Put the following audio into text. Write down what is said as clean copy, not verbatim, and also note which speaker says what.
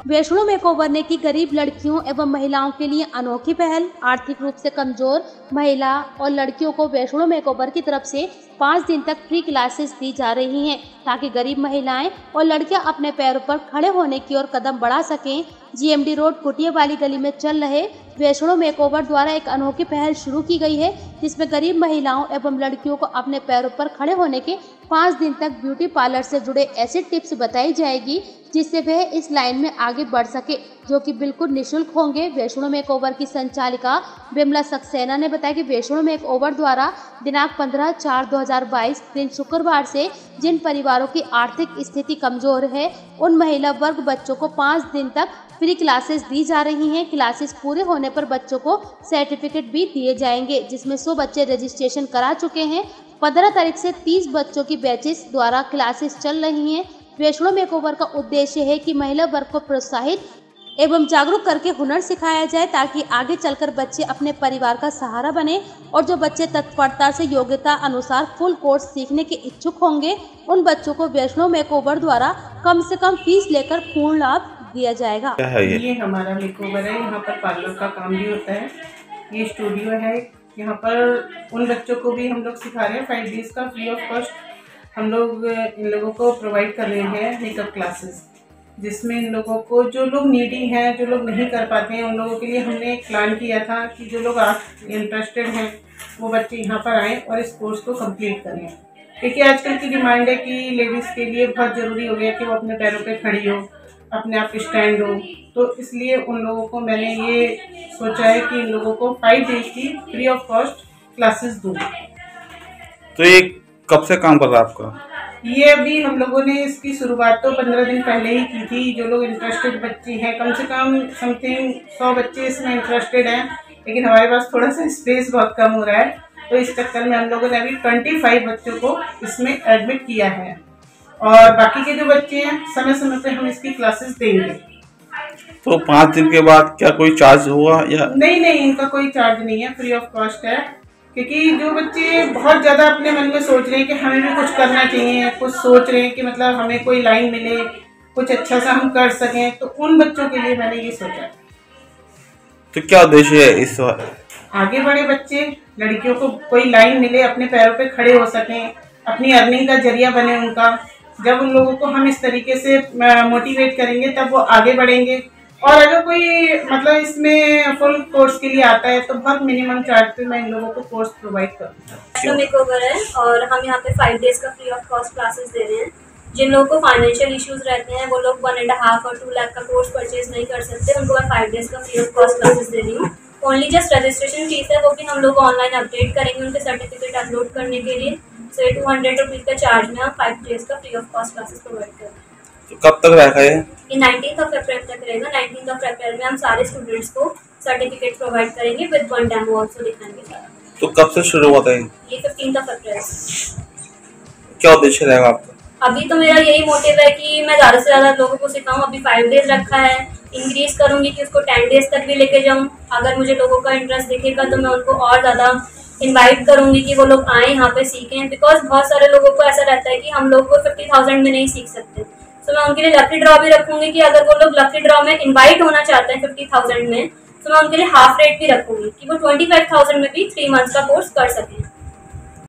Speaker 1: Vaishno makeover ने की गरीब लड़कियों एवं महिलाओं के लिए अनोखी पहल। आर्थिक रूप से कमजोर महिला और लड़कियों को वैष्णो मेकओवर की तरफ से 5 दिन तक फ्री क्लासेस दी जा रही हैं, ताकि गरीब महिलाएं और लड़कियां अपने पैरों पर खड़े होने की ओर कदम बढ़ा सकें। जीएमडी रोड कुटिया वाली गली में चल रहे वैष्णो मेकओवर द्वारा एक अनोखी पहल शुरू की गई है, जिसमें गरीब महिलाओं एवं लड़कियों को अपने पैरों पर खड़े होने के 5 दिन तक ब्यूटी पार्लर से जुड़े ऐसी टिप्स बताई जाएगी जिससे वह इस लाइन में आगे बढ़ सके, जो कि बिल्कुल निःशुल्क होंगे। वैष्णो मेकओवर की संचालिका बिमला सक्सेना ने बताया कि वैष्णो मेकओवर द्वारा दिनांक 15/4/2022 दिन शुक्रवार से जिन परिवारों की आर्थिक स्थिति कमजोर है, उन महिला वर्ग बच्चों को 5 दिन तक फ्री क्लासेस दी जा रही हैं। क्लासेस पूरे होने पर बच्चों को सर्टिफिकेट भी दिए जाएंगे, जिसमें 100 बच्चे रजिस्ट्रेशन करा चुके हैं। 15 तारीख से 30 बच्चों की बैचेस द्वारा क्लासेस चल रही हैं। वैष्णो मेकओवर का उद्देश्य है कि महिला वर्ग को प्रोत्साहित एवं जागरूक करके हुनर सिखाया जाए, ताकि आगे चलकर बच्चे अपने परिवार का सहारा बने। और जो बच्चे तत्परता से योग्यता अनुसार फुल कोर्स सीखने के इच्छुक होंगे, उन बच्चों को वैष्णो मेकओवर द्वारा कम से कम फीस लेकर पूर्ण लाभ दिया जाएगा।
Speaker 2: क्या है
Speaker 3: ये हमारा मेकओवर है। यहाँ पर पार्लर का काम भी होता है। ये स्टूडियो है। यहाँ पर उन बच्चों को भी हम लोग सिखा रहे हैं 5 डेज का फ्री ऑफ कॉस्ट। हम लोग इन लोगों को प्रोवाइड कर रहे हैं मेकअप क्लासेस, जिसमें इन लोगों को, जो लोग नीडी हैं, जो लोग नहीं कर पाते हैं, उन लोगों के लिए हमने एक प्लान किया था कि जो लोग इंटरेस्टेड हैं वो बच्चे यहाँ पर आएँ और इस कोर्स को कंप्लीट करें। क्योंकि आजकल की डिमांड है कि लेडीज़ के लिए बहुत ज़रूरी हो गया कि वो अपने पैरों पे खड़ी हो, अपने आप स्टैंड हो। तो इसलिए उन लोगों को मैंने ये सोचा है कि इन लोगों को 5 डेज की फ्री ऑफ कॉस्ट क्लासेस दूँ।
Speaker 2: तो ये कब से काम कर रहा है आपका?
Speaker 3: ये अभी हम लोगों ने इसकी शुरुआत तो 15 दिन पहले ही की थी। जो लोग इंटरेस्टेड बच्चे हैं, कम से कम समथिंग 100 बच्चे इसमें इंटरेस्टेड हैं, लेकिन हमारे पास थोड़ा सा स्पेस बहुत कम हो रहा है, तो इस चक्कर में हम लोगों ने अभी 25 बच्चों को इसमें एडमिट किया है। और बाकी के जो बच्चे हैं, समय समय पे हम इसकी क्लासेस देंगे।
Speaker 2: तो 5 दिन के बाद क्या कोई चार्ज होगा या?
Speaker 3: नहीं, इनका कोई चार्ज नहीं है, फ्री ऑफ कॉस्ट है। क्योंकि जो बच्चे बहुत ज़्यादा अपने मन में सोच रहे हैं कि हमें भी कुछ करना चाहिए, कुछ सोच रहे हैं कि मतलब हमें कोई लाइन मिले, कुछ अच्छा सा हम कर सकें, तो उन बच्चों के लिए मैंने ये सोचा।
Speaker 2: तो क्या उद्देश्य है इस बार?
Speaker 3: आगे बढ़े बच्चे, लड़कियों को कोई लाइन मिले, अपने पैरों पे खड़े हो सकें, अपनी अर्निंग का जरिया बने उनका। जब उन लोगों को हम इस तरीके से मोटिवेट करेंगे, तब वो आगे बढ़ेंगे। और अगर कोई मतलब इसमें फुल कोर्स के लिए आता है, तो बहुत मिनिमम चार्ज पे मैं इन लोगों को कोर्स प्रोवाइड करूँगा।
Speaker 4: मेकओवर है और हम यहाँ पे 5 डेज का फ्री ऑफ कॉस्ट क्लासेस दे रहे हैं। जिन लोगों को फाइनेंशियल इश्यूज रहते हैं, वो लोग 1.5 और 2 लाख का कोर्स परचेज नहीं कर सकते, उनको मैं 5 डेज का फ्री ऑफ कॉस्ट क्लासेस दे रही हूँ। ओनली जस्ट रजिस्ट्रेशन फीस है, वो भी हम लोग ऑनलाइन अपडेट करेंगे उनके सर्टिफिकेट अपलोड करने के लिए। सो 200 रुपीज़ का चार्ज में हम 5 डेज का free of cost classes provide कर रहे हैं।
Speaker 2: तो कब तक रहेगा ये?
Speaker 4: 19 अप्रैल तक रहेगा। 19 अप्रैल में हम सारे स्टूडेंट्स को सर्टिफिकेट प्रोवाइड करेंगे विद 1 डेमो ऑल्सो दिखाएंगे सारा।
Speaker 2: तो कब से शुरू होता है
Speaker 4: ये? 15 अप्रैल।
Speaker 2: क्या उद्देश्य रहेगा आपका?
Speaker 4: अभी तो मेरा यही मोटिव है कि मैं ज़्यादा से ज़्यादा लोगों को सिखाऊं। अभी 5 डेज रखा है, इंक्रीज करूंगी कि उसको 10 डेज तक भी लेके जाऊं। अगर मुझे लोगों का इंटरेस्ट दिखेगा तो मैं उनको और ज़्यादा इनवाइट करूंगी कि वो लोग आएँ यहाँ पे सीखें। बिकॉज बहुत सारे लोगों को ऐसा रहता है कि हम लोग को 50,000 में नहीं सीख सकते। तो मैं उनके लिए लकी ड्रॉ भी रखूंगी कि अगर वो लोग लकी ड्रॉ में इनवाइट होना चाहते हैं 50,000 में, तो मैं उनके लिए हाफ रेट भी रखूंगी कि वो 25,000 में भी 3 मंथ्स का कोर्स कर सकें।